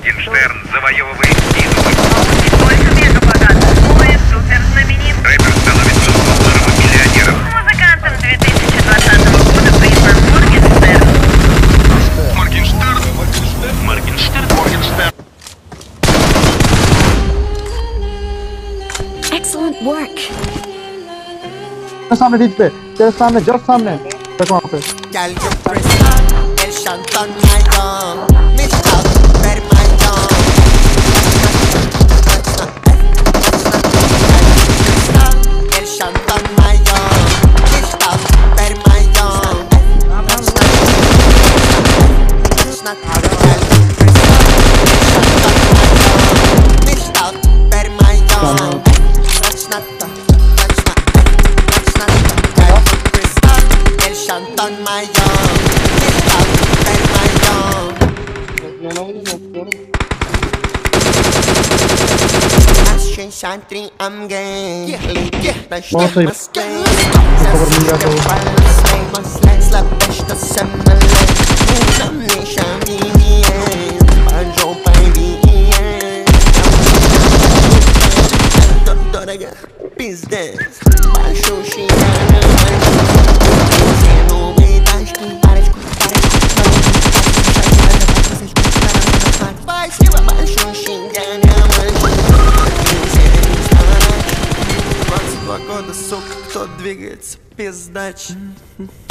Моргенштерн завоевывает титулы. Не только мега богат, но и супер знаменит. Рэпер становится долларовым миллионером. Музыкантом 2020 года признан Моргенштерн. Моргенштерн. Excellent work. सामने डीज पे तेरे सामने जस्ट सामने तक वहाँ पे Gel yo presa, el şantan mayon. Misal ver mayon. El şantan mayon. Misal ver mayon. Misal ver mayon. El şantan mayon. Misal ver mayon. Aşkın şantri am gay. Nossa, Pizdes, baixo chinano, sendo verdade, para escutar, vai ser baixo chinano, Кто двигается, пиздач.